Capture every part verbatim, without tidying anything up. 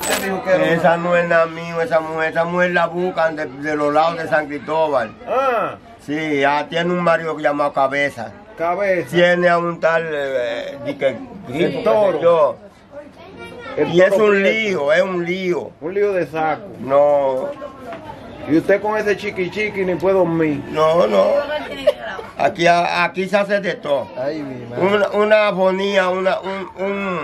Usted dijo que era una... Esa no es la mía, esa mujer, esa mujer la buscan de, de los lados de San Cristóbal. Ah. Sí, ya tiene un marido llamado Cabeza. Cabeza. Tiene a un tal, eh, de que, El toro. yo. El Y es toro un prieto. lío, es un lío. Un lío de saco. No, Y usted con ese chiqui chiqui ni puede dormir. no, no. Aquí, aquí se hace de todo. Ay, mi madre. Una, una afonía, una, un, un,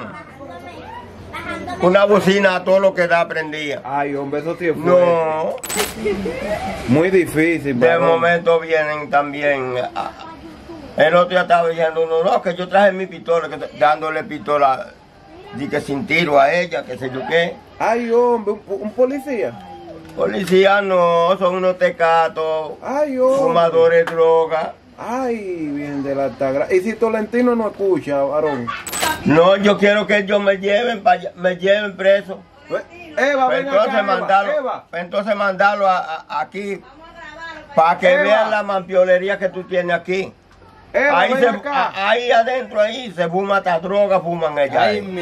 una bocina a todo lo que da prendía. Ay, hombre, eso sí es fuerte. No, Muy difícil, de varón. momento vienen también. ah, El otro día estaba diciendo, no, no, que yo traje mi pistola, que dándole pistola, di que sin tiro a ella, que sé yo qué. Ay, hombre, un, un policía. Policía no, son unos tecatos, Ay, hombre. fumadores de droga. Ay, bien de la altagra. Y si Tolentino no escucha, varón. No, yo quiero que ellos me lleven, pa allá- me lleven preso. Eva, Pues ven entonces acá, Eva, mandarlo, Eva. pues entonces mandarlo a, a- aquí para que Eva. vean la mampiolería que tú tienes aquí. Eva, Ahí, ven se, acá. a- ahí adentro, ahí se fuma hasta droga, fuman ellas. Ay, ahí. mi...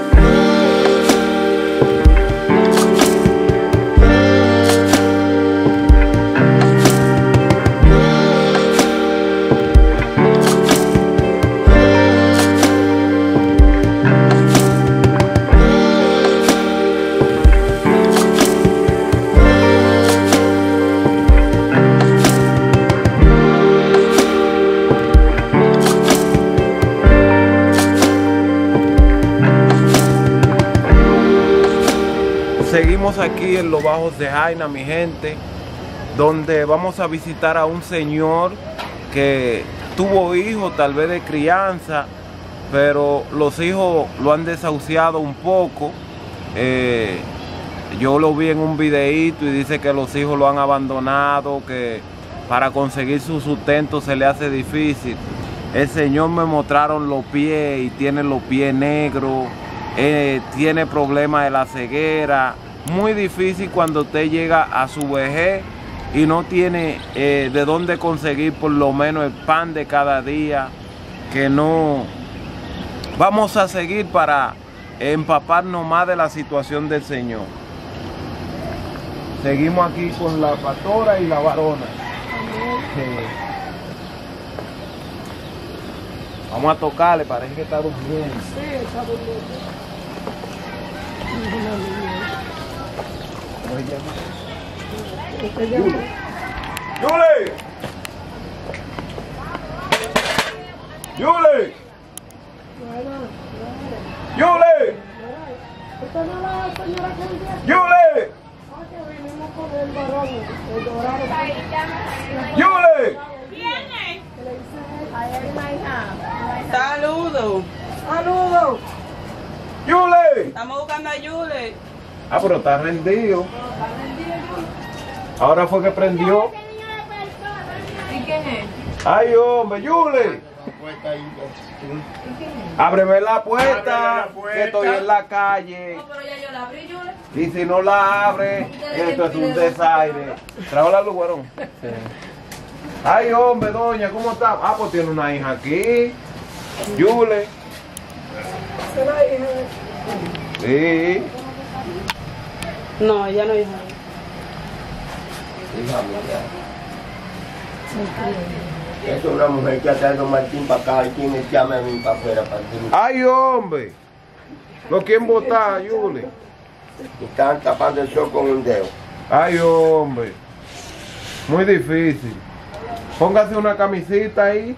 Seguimos aquí en los Bajos de Jaina, mi gente, donde vamos a visitar a un señor que tuvo hijos tal vez de crianza, pero los hijos lo han desahuciado un poco. Eh, yo lo vi en un videíto y dice que los hijos lo han abandonado, que para conseguir su sustento se le hace difícil. El señor me mostraron los pies y tiene los pies negros. Eh, tiene problemas de la ceguera, muy difícil cuando usted llega a su vejez y no tiene eh, de dónde conseguir por lo menos el pan de cada día, que no vamos a seguir para empaparnos más de la situación del Señor. Seguimos aquí con la pastora y la varona. Sí. Vamos a tocarle, parece que está durmiendo. Sí, está durmiendo. ¡Yule! ¡Yule! ¡Yule! ¿Usted no la señora que un día ¡Yule! ah, que vinimos con el varón, el dorado? ¡Yule! ¿Viene? Que le dice a él, my hija. Saludos. ¡Saludos! ¡Yule! Estamos buscando a Yule. Ah, pero está rendido. Ahora fue que prendió. ¿Y quién es? ¡Ay, hombre! ¡Yule! Ábreme la puerta, Ábreme la puerta. que estoy en la calle. No, pero ya yo la abrí, Yule. Y si no la abre, esto es un desaire. ¿Trajo la luz, varón? Sí. Ay, hombre, doña, ¿cómo está? Ah, pues tiene una hija aquí. Yule. Se la hija. Sí. No, ella no es. Es una mujer que ha traído Martín para acá y tiene que llame a mí para afuera para ti. Ay, hombre. ¿Lo quieren botar, Yule? Están tapando el sol con un dedo. Ay, hombre. Muy difícil. Póngase una camisita ahí.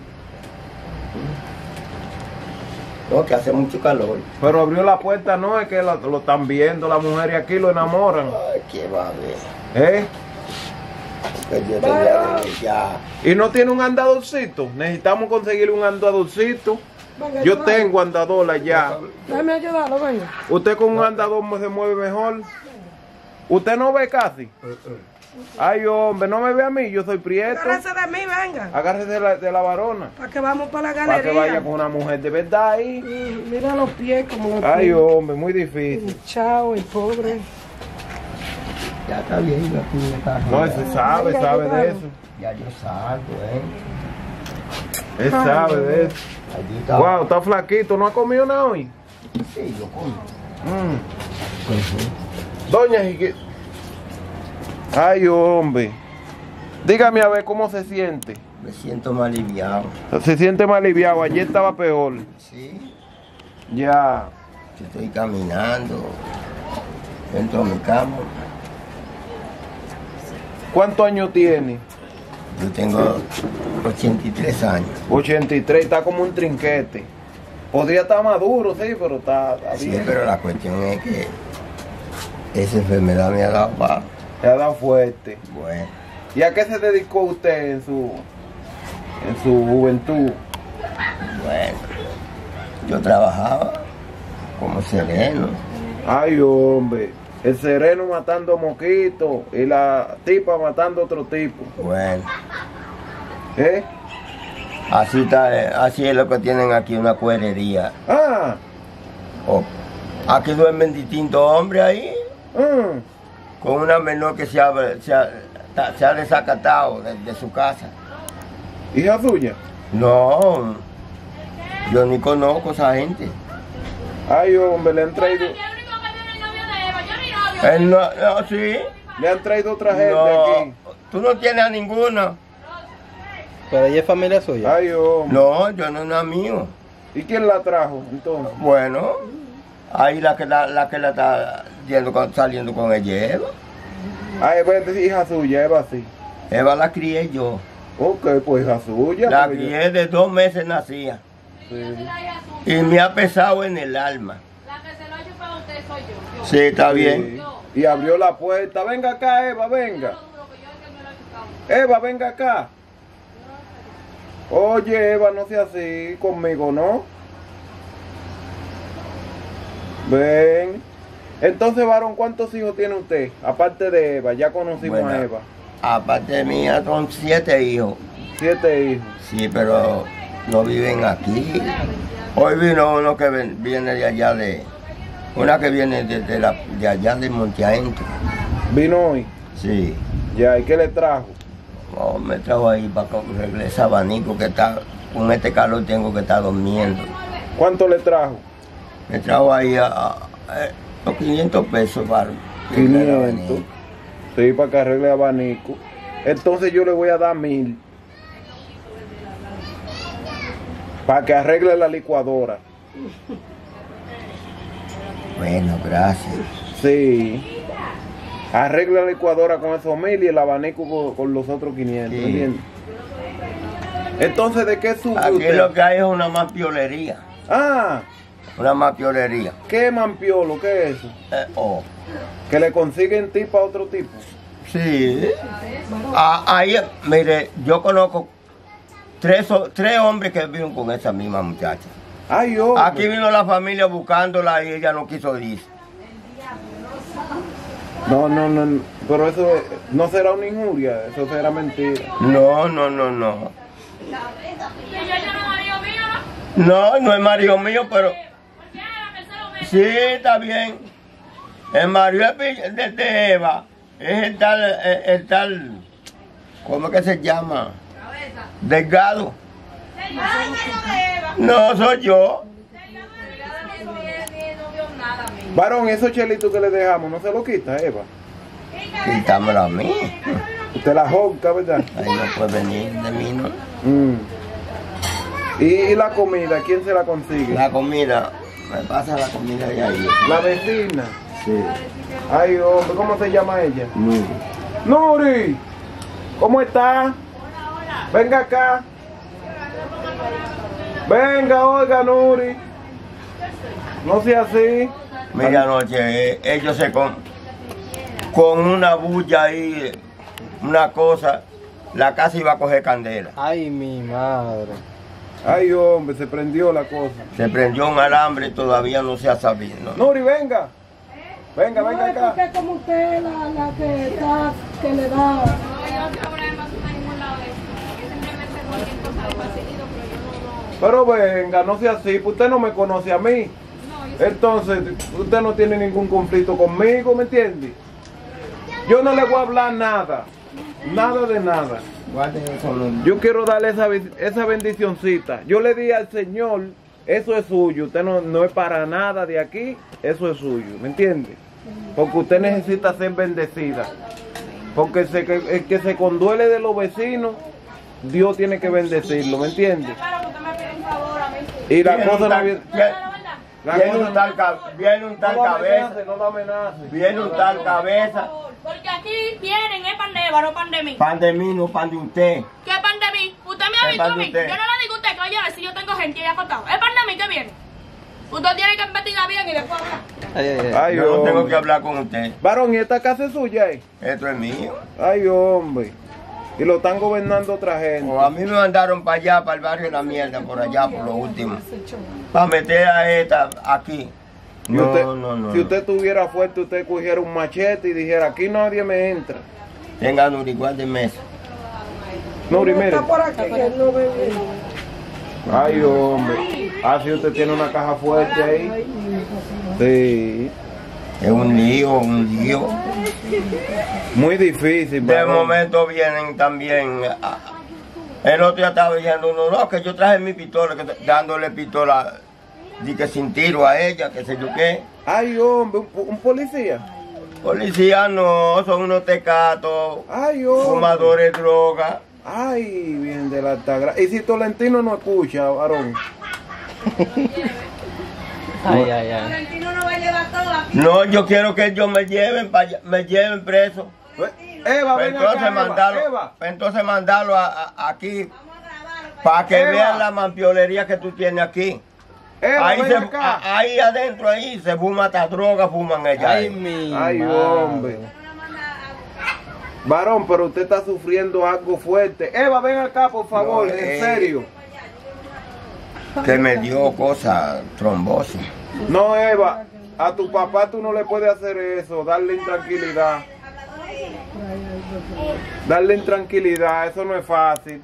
No, que hace mucho calor. Pero abrió la puerta, no, es que lo, lo están viendo las mujeres aquí, lo enamoran. Ay, qué va a ver. ¿Eh? Que yo tenía ya. Y no tiene un andadorcito. Necesitamos conseguir un andadorcito. Venga, Yo ayúdame. tengo andador allá. Déjame ayudarlo, venga. Usted con un andador me se mueve mejor. Usted no ve casi. Ay, hombre, no me ve a mí, yo soy prieto. Agárrese de mí, venga. Agárrese de la, de la varona. Para que vamos para la Para galería. que vaya con una mujer de verdad ahí. Mm, Mira los pies como los Ay, pies. hombre, muy difícil. Chao, el pobre. Ya está bien, yo aquí me está. No, ese sabe, Venga, sabe de ayúdame. eso. Ya yo salgo, ¿eh? Él sabe de eso. Allí está. Wow, está flaquito, ¿no ha comido nada hoy? Sí, yo como. Mm. Doña Jique. Ay, hombre. Dígame a ver cómo se siente. Me siento más aliviado. Se siente más aliviado. Ayer estaba peor. Sí. Ya. Estoy caminando. Entro a mi cama. ¿Cuántos años tiene? Yo tengo ochenta y tres años. ochenta y tres, está como un trinquete. Podría estar maduro, sí, pero está, está Sí, bien. pero la cuestión es que esa enfermedad me ha dado bajo. Le ha dado fuerte. Bueno, ¿Y a qué se dedicó usted en su, en su juventud? bueno. Yo trabajaba como sereno. Ay, hombre. El sereno matando mosquitos y la tipa matando otro tipo. Bueno, ¿Eh? así está, eh, así es lo que tienen aquí, una cuerería. Ah. Oh, aquí duermen distintos hombres ahí, Mm. con una menor que se ha, se ha, ta- se ha desacatado de, de su casa. ¿Hija suya? No, yo ni conozco a esa gente. Ay, hombre, le han traído, ¿Quién es el único que tiene el novio de Eva? Yo ni novio. Él no, no, sí. le han traído otra gente No, aquí. tú no tienes a ninguno. Pero ella es familia suya. Ay, hombre. No, yo no es mío. ¿Y quién la trajo entonces? Bueno, ahí la que la, la que la está yendo con- saliendo con ella es Eva. Ay, Eva es hija suya, Eva sí. Eva la crié yo. Ok, pues hija suya. La porque yo- crié de dos meses nacía. sí. Y me ha pesado en el alma. La que se lo ha chupado a usted soy yo. Yo. Sí, está bien. Sí. Y abrió la puerta. Venga acá, Eva, venga. Lo que yo es que me lo he chupado. Eva, venga acá. Oye, Eva, no sea así conmigo, ¿no? Ven. Entonces, varón, ¿cuántos hijos tiene usted? Aparte de Eva, ya conocimos Bueno. a Eva. Aparte de mí, son siete hijos. Siete hijos. Sí, pero no viven aquí. Hoy vino uno que ven- viene de allá de... Una que viene de, de la, de allá de Monte Adentro. Vino hoy. Sí. Ya, ¿y qué le trajo? No, me trajo ahí para cogerle ese abanico que está... Con este calor tengo que estar durmiendo. ¿Cuánto le trajo? Me trajo ahí a, a- a- los quinientos pesos para... quinientos. Sí, para que arregle abanico. Entonces yo le voy a dar mil. Para que arregle la licuadora. Bueno, gracias. Sí. Arregle la licuadora con esos mil y el abanico con, con los otros quinientos. Sí. ¿Entiendes? Entonces, ¿de qué sube Aquí usted? lo que hay es una mapiolería. Ah, Una mapiolería. ¿qué mampiolo? ¿Qué es eso? Eh, oh. Que le consiguen tipo a otro tipo. Sí. Ah, ahí, mire, yo conozco tres, o- tres hombres que viven con esa misma muchacha. Ay, hombre. Aquí vino la familia buscándola y ella no quiso ir. No, no, no, no. Pero eso es- no será una injuria, eso será mentira. No, no, no, no. Y yo ya no marido mío, ¿no? No, no es marido mío, pero ¿Por qué era que se lo mete? sí, está bien. El marido es pi- de, de Eva es el tal, el, el tal, ¿cómo es que se llama? Cabeza. Delgado. Ay, no de Eva. No, soy yo. Ni novio nada, mío. Varón, esos chelitos que le dejamos, ¿no se lo quita, Eva? Quítamelo a mí. Usted la jonca, ¿verdad? Ahí no puede venir de mí, ¿no? Mm. ¿Y, y la comida, quién se la consigue? La comida, me pasa la comida de ahí. La vecina. Sí. Ay, hombre, ¿cómo se llama ella? Muy. Nuri, ¿cómo está? Venga acá. Venga, oiga, Nuri. No sea así. Mira, anoche eh, ellos se con, con una bulla ahí, una cosa, la casa iba a coger candela. Ay, mi madre. Ay, hombre, se prendió la cosa. Se prendió un alambre y todavía no se ha sabido. ¿no? Nuri, venga. Venga, No, venga es porque acá. es como usted la, la que está, que le da. No, yo no tengo problemas en ningún lado de eso. Yo simplemente cualquier cosa de facilito, pero yo no, no. Pero venga, no sea así, pues usted no me conoce a mí. No, yo Entonces, usted no tiene ningún conflicto conmigo, ¿me entiende? Yo no le voy a hablar nada. Nada de nada. Guarden eso, no. Yo quiero darle esa, ben- esa bendicioncita. Yo le di al Señor, eso es suyo. Usted no, no es para nada de aquí, eso es suyo, ¿me entiende? porque usted necesita ser bendecida. Porque se, que, el que se conduele de los vecinos, Dios tiene que bendecirlo, ¿me entiende? Claro, usted me pide un favor a mí. Y la Viene cosa un no tal- viene... viene- La Viene cosa un tal, ca- viene un tal no la cabeza, amenace, no la amenace. viene un tal cabeza. Porque aquí vienen, es pan de Eva, no pan de mí. Pan de mí, no pan de usted. ¿Qué pan de mí? Usted me ha ¿Qué visto pan a de mí. usted? Yo no le digo a usted que oye a ver si yo tengo gente ya acostado. Es pan de mí que viene. Usted tiene que investigar bien y después hablar. Ay, ay, ay. Ay, Yo no tengo hombre. que hablar con usted. Varón, ¿y esta casa es suya? eh? Esto es mío. Ay, hombre. Y lo están gobernando otra gente. O a mí me mandaron para allá, para el barrio de la mierda, por allá, por lo último. Para meter a esta aquí. Y No, usted- no, no. Si usted estuviera fuerte, usted cogiera un machete y dijera, aquí nadie me entra. Tengan un igual de mesa. No, mire. Está por aquí, que no ve bien. Ay, hombre. Ah, si usted tiene una caja fuerte ahí. Sí. Es un lío, un lío. Muy difícil, De varón. momento vienen también. ah, El otro día estaba diciendo uno, no, que yo traje mi pistola, que t- dándole pistola, di que sin tiro a ella, que sé yo qué. Ay, hombre, un, un policía. Policías no, son unos tecatos, Ay, hombre. fumadores de droga. Ay, bien de la altagra. Y si Tolentino no escucha, varón. Ay, ay, ay. Valentino no va a llevar todo aquí. No, yo quiero que ellos me lleven, pa allá- me lleven preso. Eva, Pues ven entonces acá, Eva. mandarlo, Eva. pues entonces mandarlo a- a- aquí para que Eva. vean la mampiolería que tú tienes aquí. Eva, Ahí, ven se- acá. a- ahí adentro, ahí se fuma hasta droga, fuman ella. Ay, ahí. mi Ay, madre. hombre. Varón, pero usted está sufriendo algo fuerte. Eva, ven acá, por favor, No, en eh. serio. Que me dio cosa, trombosis. No, Eva, a tu papá tú no le puedes hacer eso, darle intranquilidad. Darle intranquilidad, eso no es fácil.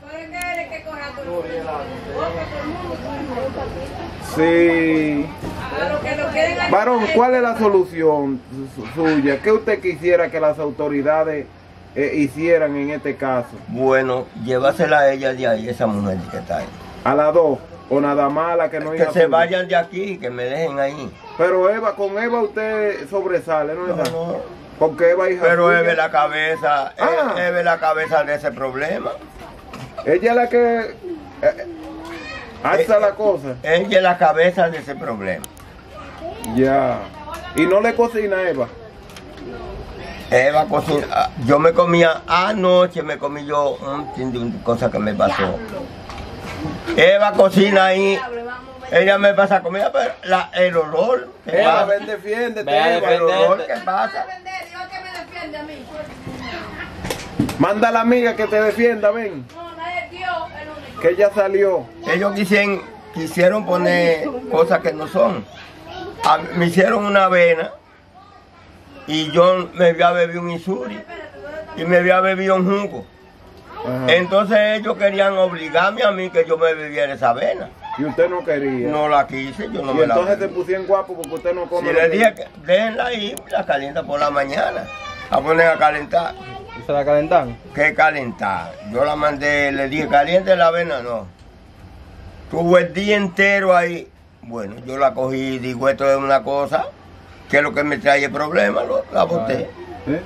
Sí. Varón, ¿cuál es la solución su- suya? ¿Qué usted quisiera que las autoridades eh, hicieran en este caso? Bueno, llévasela a ella de ahí, esa mujer que está ahí. A las dos, o nada más a la que no Que hija se suya. vayan de aquí, que me dejen ahí. Pero Eva, con Eva usted sobresale, ¿no es No, verdad? no. Porque Eva hija Pero suya. Eve la cabeza, Ah. Eve Eve la cabeza de ese problema. Ella es la que eh, eh, alza Eh, la cosa. Ella es la cabeza de ese problema. Ya. Y no le cocina Eva. Eva cocina. ah, Yo me comía anoche, me comí yo un chin de una cosa que me pasó. Eva cocina ahí. Ella me pasa comida, pero la, el olor. ¿Qué Eva, pasa? ven, defiéndete, Ven, Eva. El olor, defendete. ¿qué pasa? Dios que me defiende a mí. Manda a la amiga que te defienda, ven. No, no es Dios el único. Que ella salió. Ellos quisieron, quisieron poner cosas que no son. A mí me hicieron una avena y yo me había bebido un isuri y me había bebido un jugo. Ajá. Entonces ellos querían obligarme a mí que yo me bebiera esa avena. Y usted no quería. No la quise, yo no y me la entonces te bebí. pusieron guapo porque usted no come. Si lo le que- dije que déjenla ahí, la calienta por la mañana. A poner a calentar. ¿Y se la calentan? ¿Qué calentar? Yo la mandé, le dije, caliente la avena, no. Tuvo el día entero ahí. Bueno, yo la cogí y digo, esto es una cosa, que es lo que me trae el problema, lo- la boté. ¿Eh?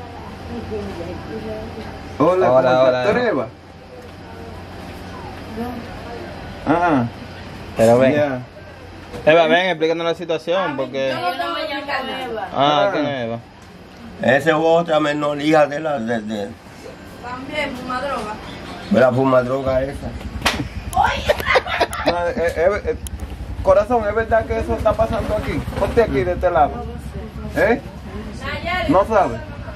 Hola, ¿cómo Hola, estás? hola. ¿Tú eres Eva? Ajá. Pero ven. Ya. Eva, ven, explícanos la situación, porque... Yo no me llamo Eva. Ah, Ah. ¿quién es Eva? Esa es otra menor hija de la, de, de, También fuma droga. de la fumadroga esa. No, eh, eh, eh, corazón, ¿es verdad que eso está pasando aquí? Ponte aquí de este lado. ¿Eh? ¿No sabe?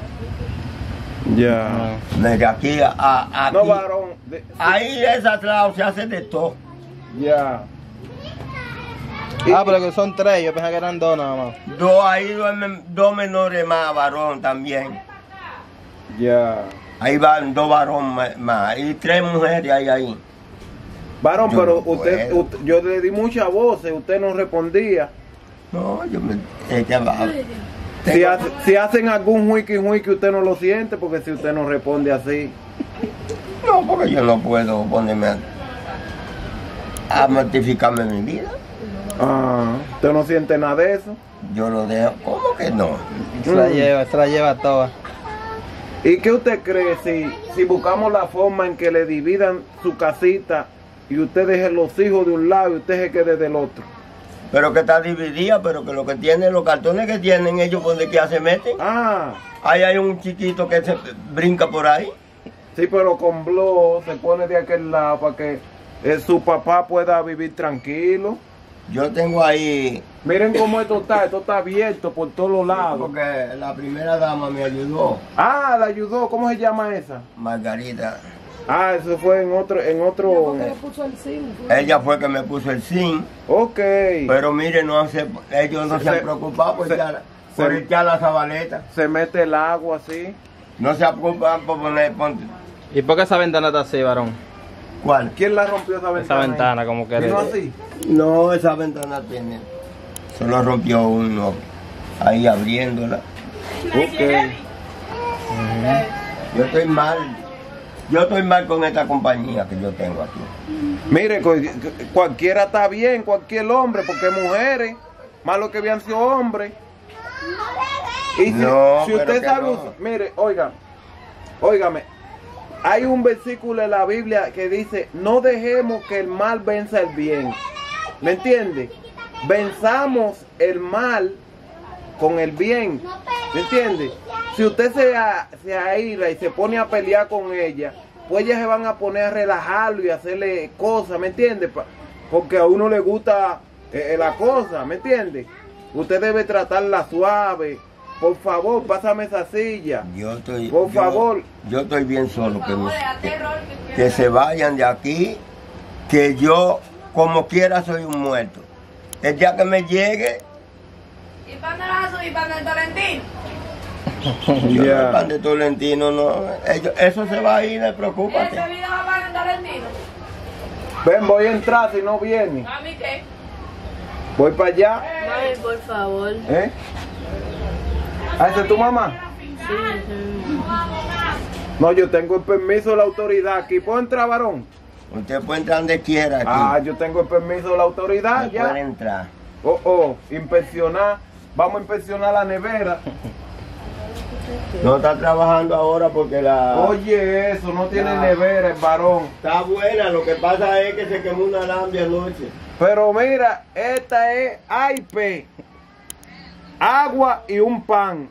Ya. Desde aquí a, a aquí. No, varón. de- Ahí esa lado se hace de todo. Ya. Ah, pero que son tres, yo pensaba que eran dos nada más. Dos, ahí duermen dos menores más, varón también. Ya. Ahí van dos varones más y tres mujeres ahí ahí. Varón, Yo pero no usted, puedo. usted- yo le di muchas voces, usted no respondía. No, yo me... Ella va. Si, Tengo- hace- si hacen algún wiki wiki usted no lo siente, porque si usted no responde así. No, porque yo no puedo ponerme a, a mortificarme mi vida. Ah, ¿usted no siente nada de eso? Yo lo dejo. ¿Cómo que no? Se la Mm. lleva, se la lleva toda. ¿Y qué usted cree si, si buscamos la forma en que le dividan su casita y usted deje los hijos de un lado y usted se quede del otro? Pero que está dividida, pero que lo que tiene, los cartones que tienen ellos, ¿por donde quiera se meten? Ah, Ahí hay un chiquito que se brinca por ahí. sí, pero con blog se pone de aquel lado para que eh, su papá pueda vivir tranquilo. Yo tengo ahí, Miren cómo esto está, esto está abierto por todos los lados. porque la primera dama me ayudó, Ah, la ayudó, ¿cómo se llama esa? Margarita. Ah, eso fue en otro, en otro. Porque le puso el sim. fue. Ella fue que me puso el zinc. Ok. Pero mire, no se, ellos no se, Se- han preocupado por, se- echar, por se- echar la zabaleta. Se mete el agua así. No se preocupan por poner... pon- ¿Y por qué esa ventana está así, varón? ¿Cuál? ¿Quién la rompió esa ventana? Esa ahí? ventana, como que ¿Vino le- así? No, esa ventana tiene. Solo rompió uno ahí abriéndola. Ok. Yo estoy mal. Yo estoy mal con esta compañía que yo tengo aquí. Mire, cu- cualquiera está bien, cualquier hombre, porque mujeres, más lo que habían sido hombres. Y si, No, si pero usted que sabe, no. us- mire, oiga, óigame, hay un versículo en la Biblia que dice, no dejemos que el mal venza el bien. ¿Me entiende? Venzamos el mal con el bien. ¿Me entiende? Si usted se, a- se aíra y se pone a pelear con ella, pues ellas se van a poner a relajarlo y a hacerle cosas, ¿me entiende? Pa- Porque a uno le gusta eh, la cosa, ¿me entiende? Usted debe tratarla suave. Por favor, pásame esa silla. Yo estoy. Por yo- favor. Yo estoy bien solo. Que, me- Da que, terror que que se vayan de aquí. Que yo, como quiera, soy un muerto. El día que me llegue, ¿Y para dónde vas a subir? ¿Para el Tolentino? yo Ya. no pan de Tolentino, no. Ellos- eso se va a ir, no preocúpate. ¿Ese video va para el Tolentino? Ven, voy a entrar si no viene. ¿A mí qué? Voy para allá. Ay, por favor. ¿Eh? ¿Ah, esa es tu mamá? No, yo tengo el permiso de la autoridad aquí. ¿Puedo entrar, varón? Usted puede entrar donde quiera aquí. Ah, yo tengo el permiso de la autoridad, No puede ya. entrar. Oh, oh, inspeccionar. Vamos a inspeccionar la nevera. No está trabajando ahora porque la... Oye, eso, no tiene Ah. nevera, el varón. Está buena, lo que pasa es que se quemó una alambre anoche. Pero mira, esta es A I P. Agua y un pan.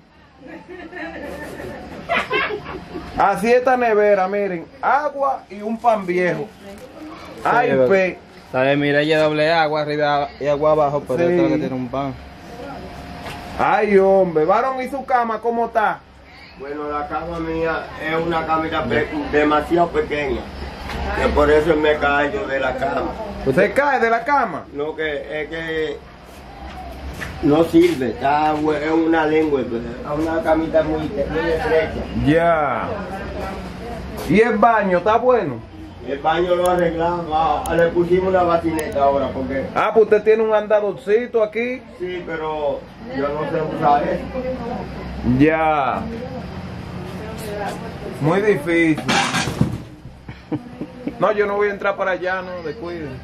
Así esta nevera, miren. Agua y un pan viejo. A I P. ¿Sabes? Mira, ella doble agua arriba y agua abajo, pero Sí. esto es lo que tiene un pan. Ay, hombre. Varón, ¿y su cama cómo está? Bueno, la cama mía es una camita pe- demasiado pequeña. Que por eso me caigo de la cama. ¿Se cae de la cama? No, que es que no sirve, está, hue- es una lengua, pues, es una camita muy, muy estrecha. Ya. ¿Y el baño está bueno? El baño lo arreglamos, ah, le pusimos una bacineta ahora porque Ah, pues usted tiene un andadorcito aquí. sí, pero yo no sé usar eso. Ya. Muy difícil. No, yo no voy a entrar para allá, no, descuiden.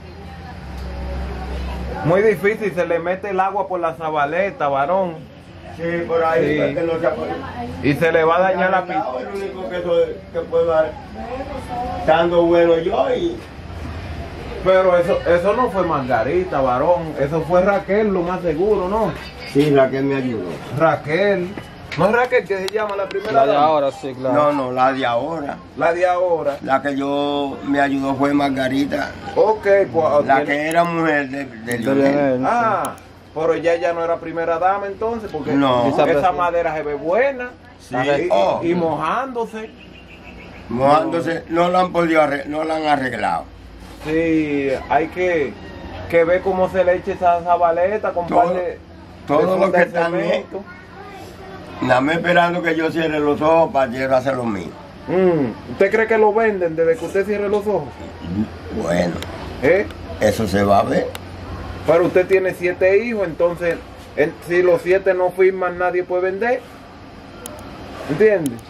Muy difícil, se le mete el agua por la zabaleta, varón. Sí, por ahí, Sí. es que no se apoya. Y se le va a dañar la pista. El único que, soy, que puedo dar, estando bueno yo y Pero eso, eso no fue Margarita, varón. Eso fue Raquel, lo más seguro, ¿no? sí, la que me ayudó. Raquel. ¿No es Raquel que se llama la primera La de dama? ahora, sí, claro. No, no, la de ahora. La de ahora. La que yo me ayudó fue Margarita, Ok, pues. la tiene- que era mujer de, de De Lionel. Lionel. Ah, pero ella ya no era primera dama entonces, porque No. esa, Esa- madera se ve buena. Sí. Y, Oh. y mojándose. Mojándose, no la han podido arreglar, no la han arreglado. Sí, hay que, que ver cómo se le echa esa zabaleta con Todo- par de- todo de lo funda que de están cemento. Nada más esperando que yo cierre los ojos para yo hacer lo mío. Mm, ¿Usted cree que lo venden desde que usted cierre los ojos? Bueno, ¿Eh? eso se va a ver. Pero usted tiene siete hijos, entonces en- si los siete no firman nadie puede vender. ¿Entiende?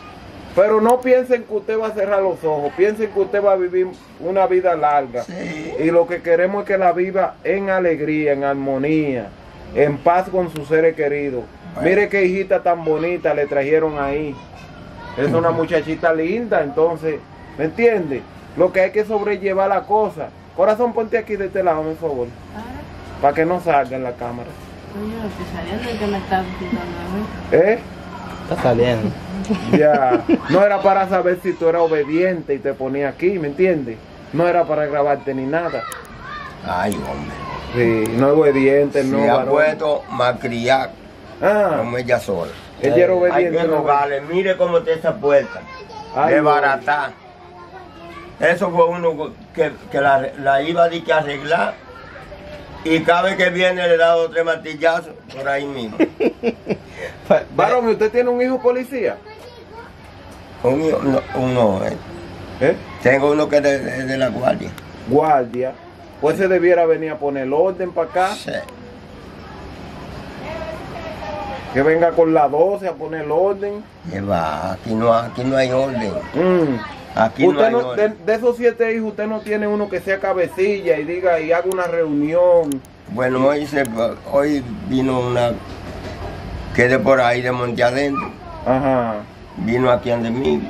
Pero no piensen que usted va a cerrar los ojos, piensen que usted va a vivir una vida larga. Sí. Y lo que queremos es que la viva en alegría, en armonía, en paz con sus seres queridos. Bueno. Mire qué hijita tan bonita le trajeron ahí. Es una muchachita linda, entonces, ¿me entiende? Lo que hay que sobrellevar la cosa. Corazón, ponte aquí de este lado, por favor, para que no salga en la cámara. Coño, estoy saliendo y que me está quitando a mí. ¿Eh? Está saliendo. Ya, no era para saber si tú eras obediente y te ponía aquí, ¿me entiendes? No era para grabarte ni nada. Ay, hombre. Sí, no obediente, no Se ha varón. puesto malcriar Ah, como ella sola. ella era Hay obediente. que ¿no? rogarle, mire cómo está esa puerta. Ay, De barata. Eso fue uno que, que la, la iba a di que arreglar. Y cada vez que viene le da dos o tres martillazos por ahí mismo. Varón, ¿y usted tiene un hijo policía? Un hijo- no, uno, eh. ¿Eh? Tengo uno que es de, de- de la guardia. Guardia. Pues se debiera venir a poner orden para acá. Sí. Que venga con la doce a poner orden. Que va, aquí no, aquí no hay orden. Mm. Aquí no Usted hay no- de, orden. de esos siete hijos, usted no tiene uno que sea cabecilla y diga y haga una reunión. Bueno, hoy, se, hoy vino una que de por ahí de Monte Adentro. Ajá. Vino aquí ante mí.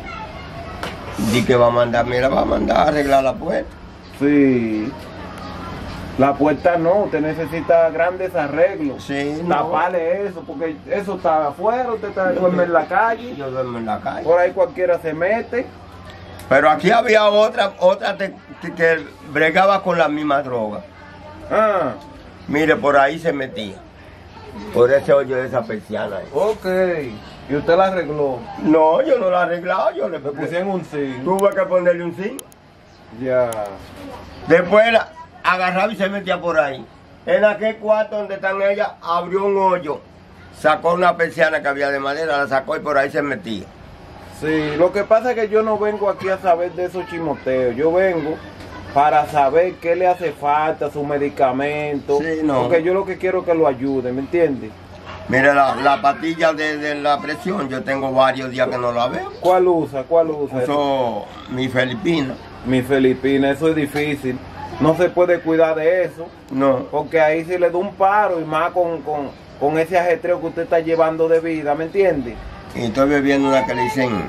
Di que va a mandar, mira, va a mandar a arreglar la puerta. Sí. La puerta no, usted necesita grandes arreglos. Sí, no. Taparle eso, porque eso está afuera, usted está, duerme en la calle, Yo duermo en la calle. por ahí cualquiera se mete. Pero aquí había otra, otra te- que, que bregaba con la misma droga. Ah, Mire, por ahí se metía. Por ese hoyo de esa persiana. ahí. ok. Y usted la arregló. No, yo no la he arreglado, yo le Le pusieron un zinc. tuve que ponerle un zinc. Ya. Después la agarraba y se metía por ahí. En aquel cuarto donde están ellas, abrió un hoyo, sacó una persiana que había de madera, la sacó y por ahí se metía. Sí, lo que pasa es que yo no vengo aquí a saber de esos chimoteos. Yo vengo para saber qué le hace falta, su medicamento. Sí, no. Porque yo lo que quiero es que lo ayude, ¿me entiendes? Mire, la, la pastilla de, de la presión, yo tengo varios días que no la veo. ¿Cuál usa? ¿Cuál usa? Uso mi Felipina. Mi Filipina, eso es difícil. No se puede cuidar de eso. No. Porque ahí sí le da un paro y más con, con, con ese ajetreo que usted está llevando de vida, ¿me entiende? Y estoy bebiendo una que le dicen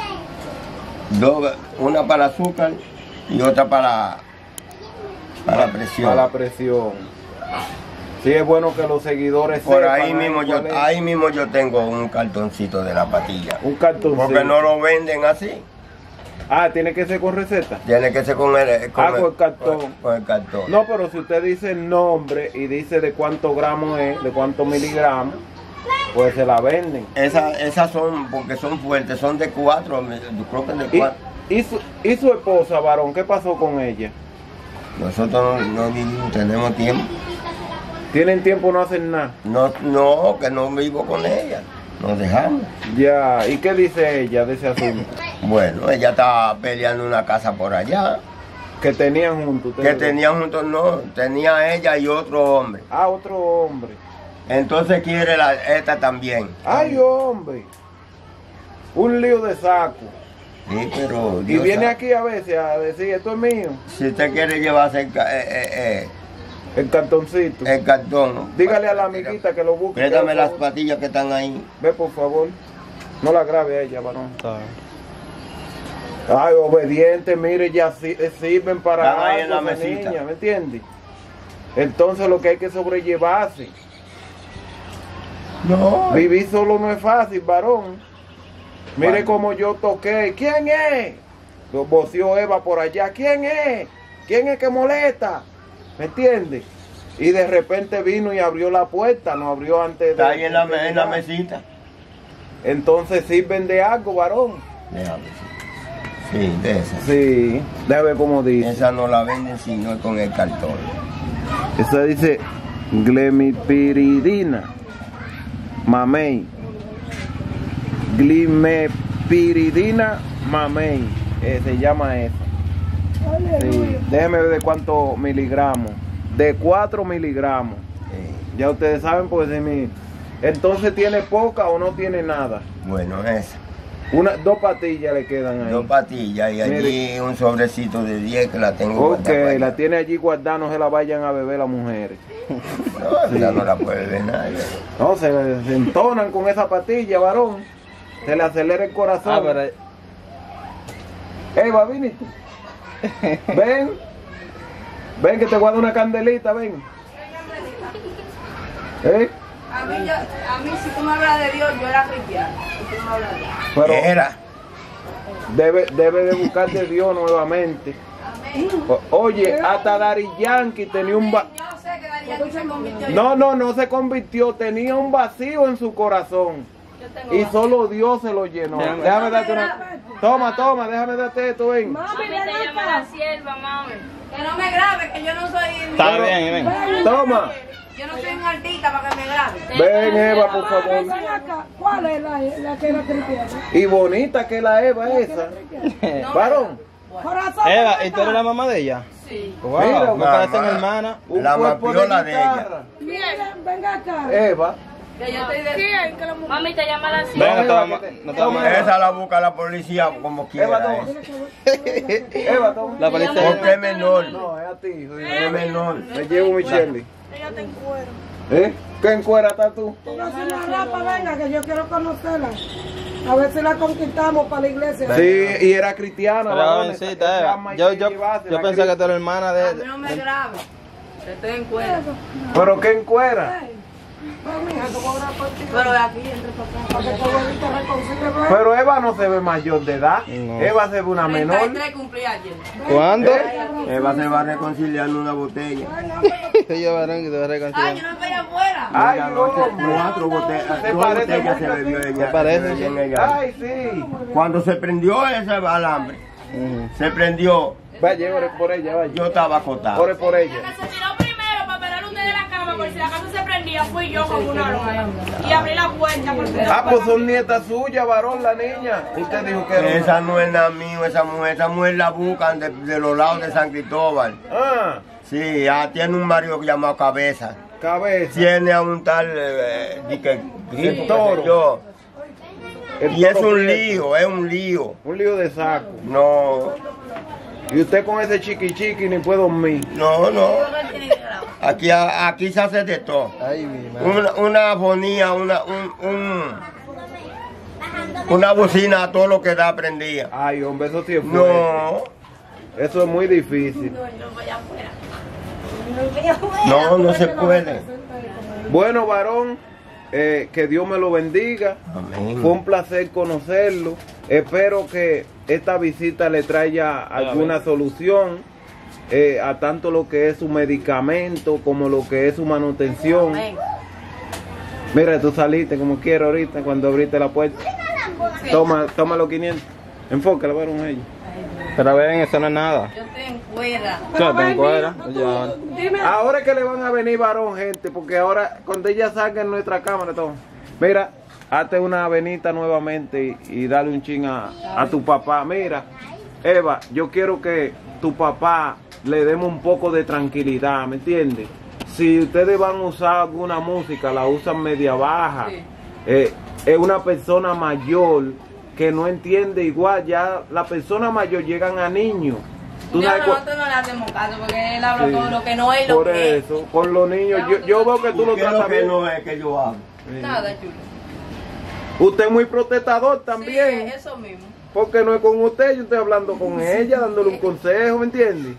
dos, una para azúcar y otra para, para la presión. Para la presión. Sí, es bueno que los seguidores Por sepan ahí mismo yo, cuál es. ahí mismo yo tengo un cartoncito de la pastilla. Un cartoncito. Porque no lo venden así. Ah, tiene que ser con receta. Tiene que ser con el, con Ah, con el cartón. Con, con el cartón. No, pero si usted dice el nombre y dice de cuántos gramos es, de cuántos miligramos, pues se la venden. Esa- esas son, porque son fuertes, son de cuatro, me- yo creo que de Y, cuatro. y, su, y su esposa, varón, ¿qué pasó con ella? Nosotros no, no vivimos, tenemos tiempo. ¿Tienen tiempo no hacen nada? No, no, que no vivo con ella. Nos dejamos. Ya, ¿y qué dice ella de ese asunto? Bueno, ella estaba peleando una casa por allá. Que tenían juntos. Que ustedes dos. tenían juntos, no, tenía ella y otro hombre. Ah, otro hombre. Entonces quiere la, esta también. Ay, hombre. Un lío de saco. Sí, pero Y Dios viene sabe. aquí a veces a decir, esto es mío. Si usted quiere llevarse el, ca- eh, eh, El cartoncito. eh, el cartón. Dígale a la amiguita que lo busque. Préstame por las favor. pastillas que están ahí. Ve, por favor. No la grabe a ella, varón. Está. Ay, obediente, mire, ya si- eh, sirven para Están ahí en algo la esa mesita. niña, ¿me entiendes? Entonces lo que hay que sobrellevarse. No. Vivir solo no es fácil, varón. Mire Bueno. cómo yo toqué. ¿Quién es? Lo voció Eva por allá. ¿Quién es? ¿Quién es que molesta? ¿Me entiendes? Y de repente vino y abrió la puerta. No abrió antes de... Está ahí en la, de me- en la llegar. mesita. Entonces sirven de algo, varón. Déjame ver. Sí, de esa. Sí, déjame ver cómo dice. Esa no la venden sino con el cartón. Esa dice glemipiridina, mamey. Glimepiridina, mamey. Eh, se llama esa. Sí. Déjeme ver de cuántos miligramos. De cuatro miligramos. Eh, Ya ustedes saben, pues, si mi... entonces tiene poca o no tiene nada. bueno, esa. Una, dos patillas le quedan ahí. Dos patillas y allí Mire. un sobrecito de diez que la tengo Ok, guardada para la allá. tiene allí guardada, no se la vayan a beber las mujeres. No, ya no la puede ver nadie. No, se, se entonan con esa patilla, varón. Se le acelera el corazón. Ah, pero... Eva, viniste. Ven. Ven que te guardo una candelita, ven. ¿Eh? A mí, yo, a mí si tú me hablas de Dios, yo era cristiana. Si tú me hablas de Dios. Pero Era. debe, debe de buscar de Dios nuevamente. O- Oye, hasta Daddy Yankee tenía un... va- Yo sé que Daddy Yankee se convirtió. No, no, no se convirtió. Tenía un vacío en su corazón. Yo tengo Y vacío. solo Dios se lo llenó. Déjame darte una... Toma, toma, déjame darte esto, ven. Mami, te llama la sierva, mami. Que no me grabe, que yo no soy. Está Pero- bien, ven. Toma. Yo no soy un artista para que me grabe. Ven, Eva, por favor. Ven acá, ¿cuál es la, la que era cristiana? Y bonita que la Eva esa. Varón, Corazón. Eva, ¿y tú eres la mamá de ella? Sí. Wow, Mira, me parecen mamá. hermanas. un La cuerpo de mapiola de ella. guitarra. Miren, venga acá. Eva. Que yo estoy de. Mami, te llama la sierva. Ven, no te Eva, vamos- que te- no te vamos toma, a- Esa la busca la policía como Eva, quiera. toma. eh. Eva, toma. La policía... Porque es menor. No, es a ti, hijo. Es menor. Me llevo Michelle. Ella te encuera. ¿Eh? ¿Qué encuera estás tú? Póngase una rapa, venga, que yo quiero conocerla. A ver si la conquistamos para la iglesia. Sí, y era cristiana. Pero varón, jovencita, esa- Eva. esa Yo, yo, Mikey Base, yo la pensé cri- que tú eres hermana A de... mí no me grabe. Que estoy en cuera. ¿Pero qué encuera? Pues mija, ¿cómo habrá por ti? Pero de aquí, entre para acá. Para que tu abuelita reconcilie, pues. Pero Eva no se ve mayor de edad. No. Eva se ve una menor. treinta y tres cumplí ayer. ¿Cuándo? Eva se va a reconciliar en una botella. Yo, varón, que te voy a Ay, reconciliar. yo no veía afuera. Ay, Una noche, hombre. cuatro botellas, Se dos parece botellas se mucho, bebió sí. ella. Se parece, se bebió sí. en ella. Ay, sí. Cuando se prendió ese alambre, Ujú. se prendió, Vaya, ore por ella, vaya. yo estaba acostado. Ore por ella. La que se tiró primero para parar usted de la cama por si la casa se prendía fui yo con una luna. Y abrí la puerta porque... Ah, pues son nietas suyas, varón, la niña. Usted dijo que era. Esa no es la mía, esa mujer, esa mujer la buscan de, de los lados de San Cristóbal. Ah, Sí, ya tiene un marido llamado Cabeza. cabeza. Tiene a un tal, eh, di que, El toro. yo. El Y es toro un prieto. lío, es un lío. Un lío de saco. No, Y usted con ese chiqui chiqui ni puede dormir. no, no. Aquí, aquí se hace de todo. Ay, mi madre. Una, una afonía, una, un, un- una bocina a todo lo que da prendía. Ay, hombre, eso sí es fuerte. No, Eso es muy difícil. no, no se puede. Bueno, varón, eh, que Dios me lo bendiga. Amén. Fue un placer conocerlo. Espero que esta visita le traiga alguna solución eh, a tanto lo que es su medicamento como lo que es su manutención. Mira, tú saliste como quieras ahorita cuando abriste la puerta. Toma, toma los quinientos. Enfócala, varón, ahí. Pero ven, eso no es nada. Yo estoy en cuera. Yo te encuentro. Ya. Dime, Ahora es que le van a venir varón, gente, porque ahora cuando ella salga en nuestra cámara, todo. Mira, hazte una venita nuevamente y, y dale un chin a, a tu papá. Mira, Eva, yo quiero que tu papá le demos un poco de tranquilidad, ¿me entiendes? Si ustedes van a usar alguna música, la usan media baja. Sí. Eh, es una persona mayor que no entiende igual, ya la persona mayor llegan a niños. ¿Tú No, sabes cu- nosotros no le hacemos caso porque él habla Sí. todo lo que no es y lo Por que es. eso, con los niños, yo, yo veo que tú lo ¿Qué es lo tratas que bien. no es que yo hago? Nada, chulo. Usted es muy protestador también, Sí, eso mismo. porque no es con usted, yo estoy hablando con ella, dándole un consejo, ¿me entiendes?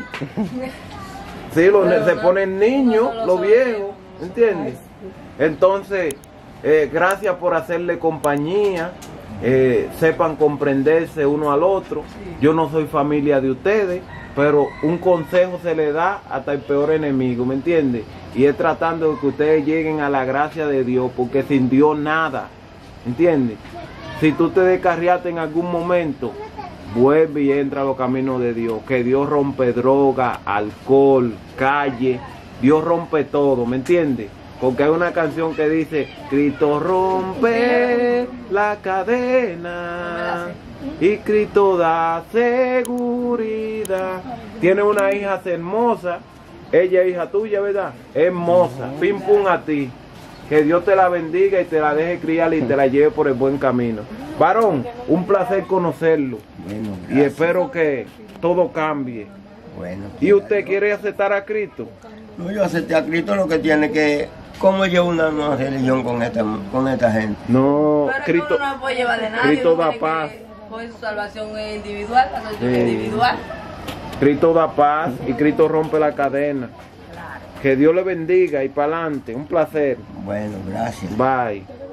Sí, los, Pero se no- ponen niños, no lo los son viejos, viejos. ¿me entiendes? Entonces, eh, gracias por hacerle compañía, eh, sepan comprenderse uno al otro. Yo no soy familia de ustedes, pero un consejo se le da hasta el peor enemigo, ¿me entiendes? Y es tratando de que ustedes lleguen a la gracia de Dios, porque sin Dios nada, ¿entiendes? Si tú te descarriaste en algún momento, vuelve y entra a los caminos de Dios, que Dios rompe droga, alcohol, calle, Dios rompe todo, ¿me entiendes? Porque hay una canción que dice, Cristo rompe la cadena y Cristo da seguridad. Tiene una hija hermosa, ella es hija tuya, ¿verdad? Hermosa, pim pum a ti. Que Dios te la bendiga y te la deje criar y te la lleve por el buen camino. Varón, un placer conocerlo. Bueno, Y gracias. espero que todo cambie. Bueno, ¿Y usted quiere aceptar a Cristo? No, yo acepté a Cristo, lo que tiene que... ¿Cómo llevo una, una religión con esta, con esta gente? No, Pero Cristo, uno no puede llevar de nadie. Cristo uno da tiene paz. que coger su salvación individual, la salvación Sí. individual. Cristo da paz y Cristo rompe la cadena. Que Dios le bendiga y para adelante. Un placer. Bueno, gracias. Bye.